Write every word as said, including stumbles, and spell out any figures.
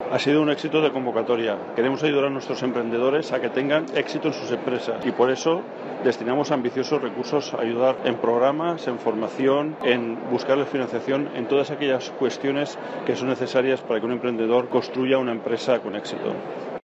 Ha sido un éxito de convocatoria. Queremos ayudar a nuestros emprendedores a que tengan éxito en sus empresas y por eso destinamos ambiciosos recursos a ayudar en programas, en formación, en buscarles financiación, en todas aquellas cuestiones que son necesarias para que un emprendedor construya una empresa con éxito.